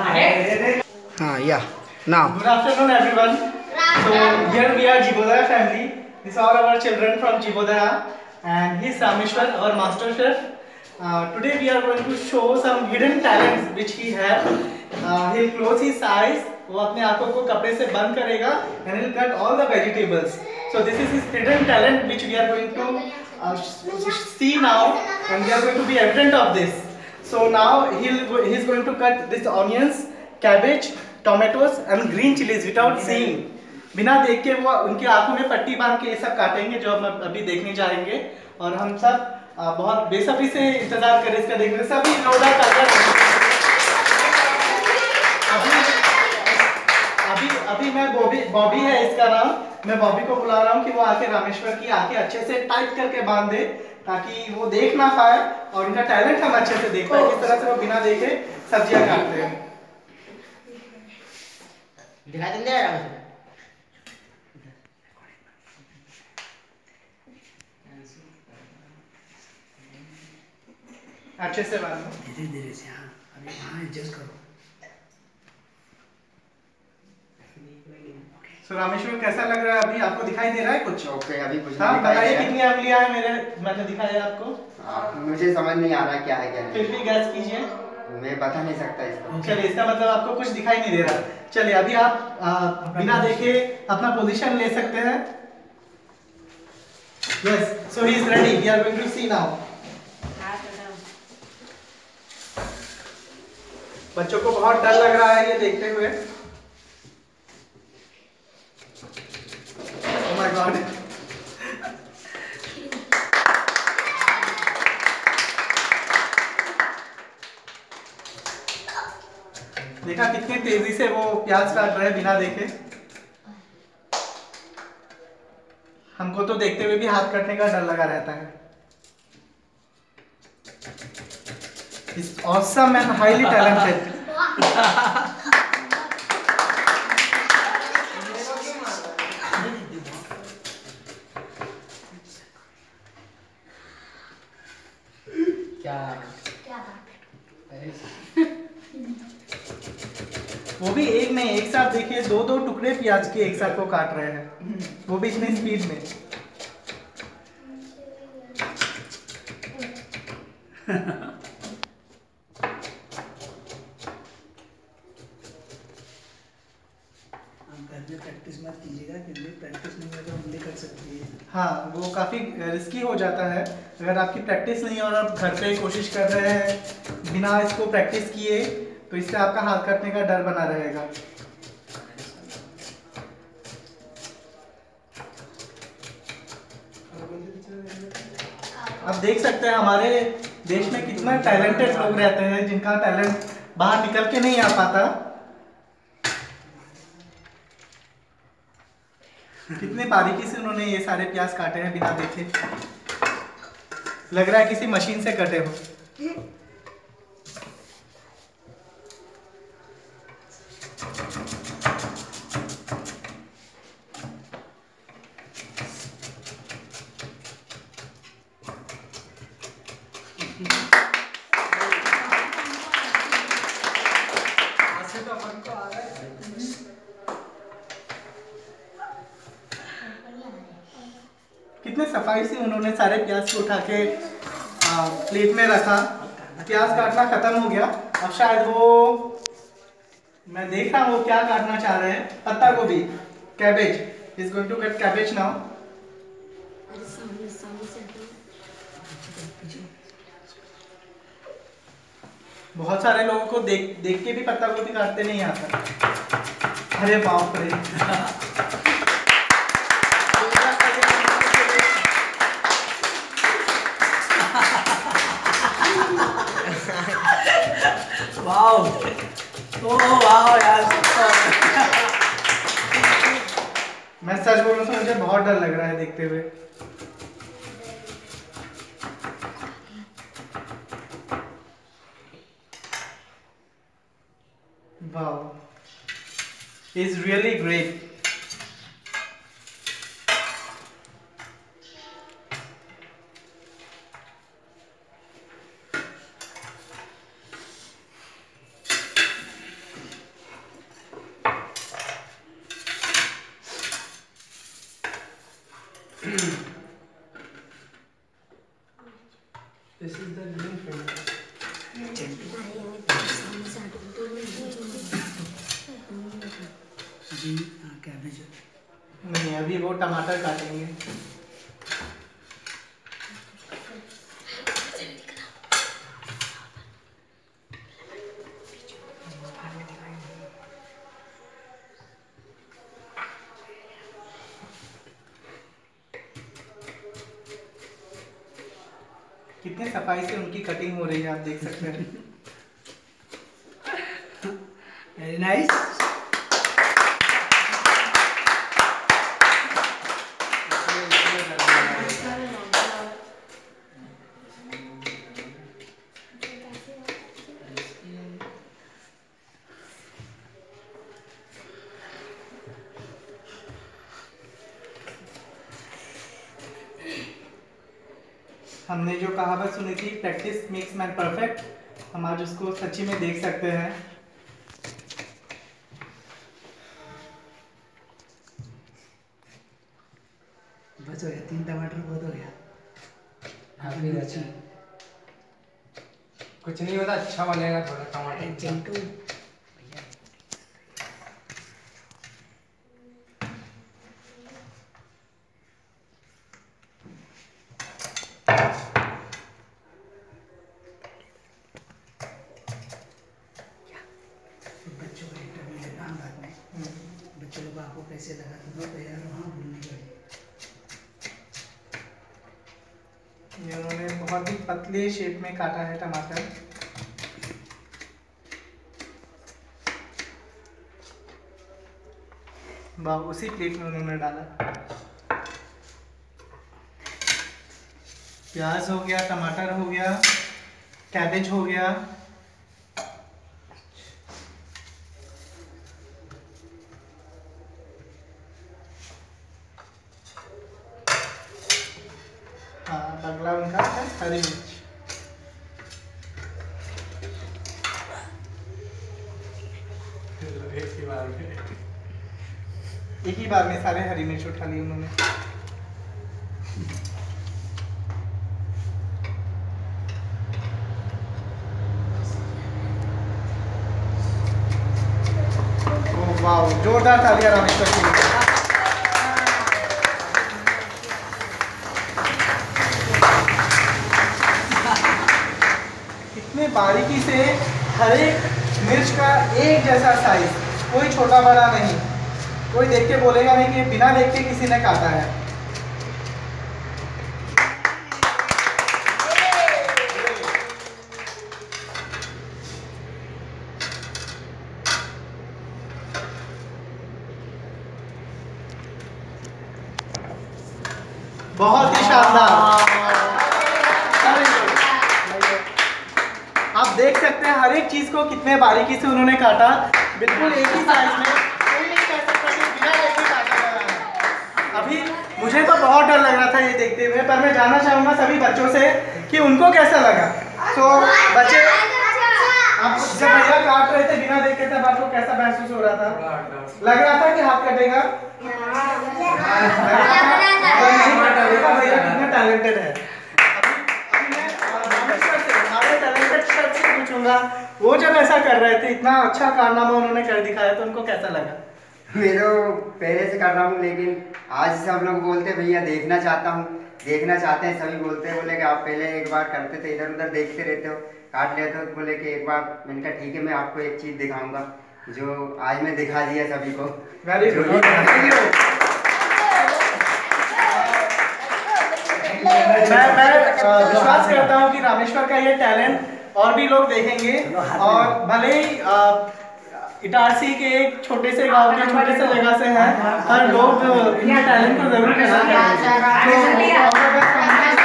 Yeah. Now. Good afternoon, everyone. So here we are, Jibodaya family. These are our children from Jibodaya, and he's Rameshwar, our master chef. Today we are going to show some hidden talents which he has. He'll close his eyes. वो अपने आँखों को कपड़े से बंद करेगा and he'll cut all the vegetables. So this is his hidden talent which we are going to see now, and we are going to be evident of this. So now he's going to cut this onions, cabbage, tomatoes and green chilies without seeing. बिना देख के वो उनकी आंखों में पट्टी बांध के ये सब काटेंगे जो हम अभी देखने जाएंगे, और हम सब बहुत बेसब्री से इंतजार करें इसका देखने। सभी लोडा कर अभी मैं बॉबी है इसका नाम, मैं बॉबी को बुला रहा हूँ कि वो आके रामेश्वर की आंखें अच्छे से टाइट करके बांध दे ताकि वो देख ना पाए और उनका टैलेंट हम अच्छे से देख पाए किस तरह से वो बिना देखे सब्जियां काटते हैं। दिखा देंगे अच्छे से बांधो, धीरे धीरे से। हाँ, अभी हाँ एडजस्ट करो। सो रामेश्वर कैसा लग रहा है अभी? आपको दिखाई दे रहा है कुछ? ओके, अभी कुछ हाँ, नहीं दिखाई बताइए दे रहा है। कितनी अंगुलियां हैं मेरे, मैंने दिखाया आपको? मुझे समझ नहीं आ रहा क्या है क्या नहीं। फिर भी गैस कीजिए। मैं बता नहीं सकता इसको। चलिए, इसका मतलब आपको कुछ दिखाई नहीं दे रहा। चलिए अभी आप बिना देखे अपना पोजीशन ले सकते हैं। Yes, so he is ready, we are going to see now. बच्चों को बहुत डर लग रहा है ये देखते हुए। ओह माय गॉड, देखा कितनी तेजी से वो प्याज काट रहे हैं बिना देखे। हमको तो देखते हुए भी हाथ कटने का डर लगा रहता है। He's awesome and highly talented. वो भी एक नहीं, एक साथ देखिए दो दो टुकड़े प्याज के एक साथ वो काट रहे हैं, वो भी इतनी स्पीड में। प्रैक्टिस मत कीजिएगा क्योंकि प्रैक्टिस नहीं है तो उंगली कट सकती है। हाँ, वो काफ़ी रिस्की हो जाता है। अगर आपकी प्रैक्टिस नहीं है और आप घर पे कोशिश कर रहे हैं बिना इसको प्रैक्टिस किए, तो इससे आपका हाथ कटने का डर बना रहेगा। आप देख सकते हैं हमारे देश में कितना टैलेंटेड लोग रहते हैं जिनका टैलेंट बाहर निकल के नहीं आ पाता। कितने बारीकी से उन्होंने ये सारे प्याज काटे हैं बिना देखे, लग रहा है किसी मशीन से कटे हो। कितने सफाई से उन्होंने सारे प्याज को उठा के प्लेट में रखा। प्याज काटना खत्म हो गया। अब शायद वो, मैं देख रहा हूँ वो क्या काटना चाह रहे हैं। पत्ता गोभी, cabbage. Is going to cut cabbage now. बहुत सारे लोगों को देख के भी पत्ता गोभी काटते नहीं आता। अरे बाप रे। वाओ, ओह वाओ यार, मैं सच बोल रहा हूँ, मुझे बहुत डर लग रहा है देखते हुए। Wow, is really great. अभी कैबेज नहीं, अभी वो टमाटर काटेंगे। कितने सफाई से उनकी कटिंग हो रही है, आप देख सकते हैं। Very nice. हमने जो कहावत सुनी थी, प्रैक्टिस मेक्स मैन परफेक्ट, हम आज उसको सच्ची में देख सकते हैं। बस हो गया, 3 टमाटर बहुत हो गया। काफी अच्छा है। कुछ नहीं होता, अच्छा बनेगा थोड़ा टमाटर। चिंटू बच्चों का इंटरव्यू लेना हम बाद में। बच्चों लोग आपको कैसे लगा, तुम लोग तैयार हो? हाँ, भूलने के लिए। ये उन्होंने बहुत ही पतले शेप में काटा है टमाटर। वाह, उसी प्लेट में उन्होंने डाला। प्याज हो गया, टमाटर हो गया, कैबेज हो गया। हाँ, अगला उनका है हरी मिर्च। एक ही बार में सारे हरी मिर्च उठा लिए उन्होंने। ओह वाह, जोरदार तालियां रामेश्वर के लिए। इतने बारीकी से हर एक मिर्च का एक जैसा साइज, कोई छोटा बड़ा नहीं। कोई देख के बोलेगा नहीं कि बिना देख के किसी ने काटा है। बहुत ही शानदार। आप देख सकते हैं हर एक चीज को कितने बारीकी से उन्होंने काटा, बिल्कुल एक ही साइज में। कोई नहीं कह सकता कि बिना देखे काटा गया है। अभी मुझे तो बहुत डर लग रहा था ये देखते हुए, पर मैं जानना चाहूंगा सभी बच्चों से कि उनको कैसा लगा। तो बच्चे, आप जब भैया काट रहे थे बिना देखे, तब आपको कैसा महसूस हो रहा था? लग रहा था कि हाथ कटेगा? देखा भैया कितना टैलेंटेड है। पूछूंगा, वो जब ऐसा कर रहे थे, इतना अच्छा कारनामा उन्होंने कर दिखाया, तो उनको कैसा लगा? मैं तो पहले से कर रहा हूँ, लेकिन आज सब लोग बोलते भैया देखना चाहता हूँ, देखना चाहते हैं, सभी बोलते हैं। बोले कि आप पहले एक बार करते थे, इधर उधर देखते रहते हो, काट लेते हो, तो बोले कि एक बार। मैंने कहा ठीक है, मैं आपको एक चीज़ दिखाऊंगा, जो आज मैं दिखा दिया सभी को। Very good. मैं विश्वास करता हूँ कि रामेश्वर का ये टैलेंट और भी लोग देखेंगे, और भले ही इटारसी के एक छोटे से गांव के छोटे से जगह से हैं, पर लोग इनके टैलेंट को जरूर पहचानेंगे।